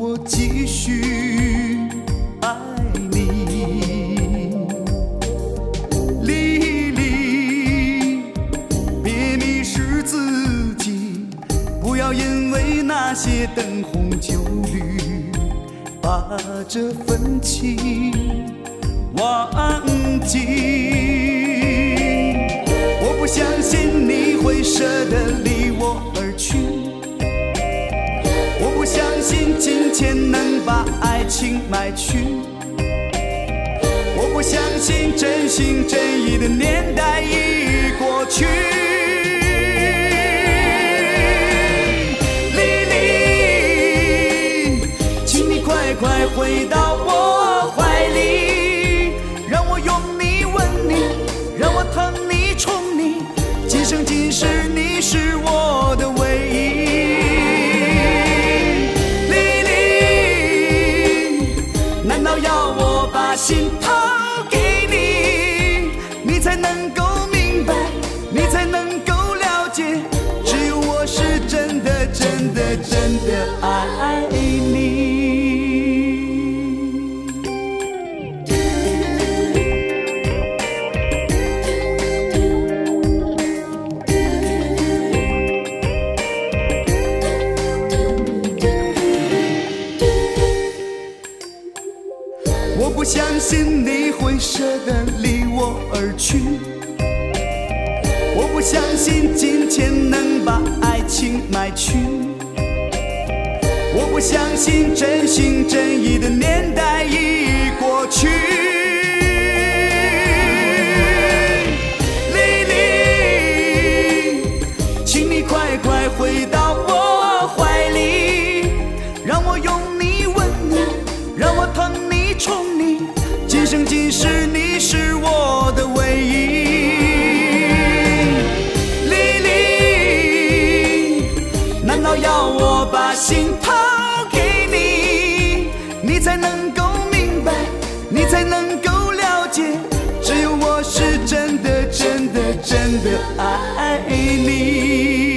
我继续爱你。丽丽，别迷失自己，不要因为那些灯红酒绿，把这份情忘记。我不相信你会舍得离我而去，我不相信金钱能把爱情买去，我不相信真心真意的年代已过去。丽丽，请你快快回到我怀里，让我拥你吻你，让我疼你宠你，今生今世你是我的唯一。丽丽，难道要我把心掏给你，你才能够明白，你才能够了解，只有我是真的真的真的爱你。我不相信你会舍得离我而去，我不相信金钱能把爱情买去，我不相信真心真意的年代已过去。丽丽，请你快快回到我怀里，让我拥你吻你，让我疼你宠你，今生今世你是我的唯一。丽丽，难道要我把心掏给你，你才能够明白，你才能够了解，只有我是真的真的真的爱你。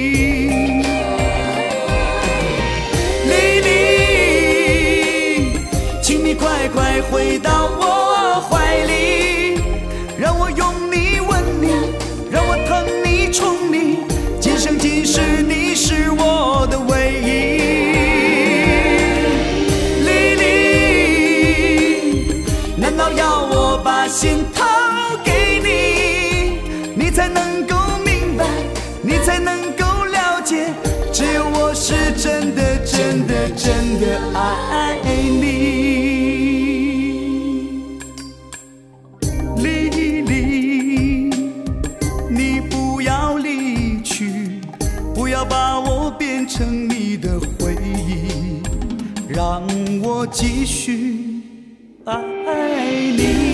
丽丽，请你快快回到我怀里，让我拥你吻你，让我疼你宠你，今生今世你是我的唯一。丽丽，难道要我把心掏给你，你才能够明白，你才能够了解，只有我是真的真的真的爱你。丽丽，你不要离去，不要把我变成你的回忆，让我继续爱你。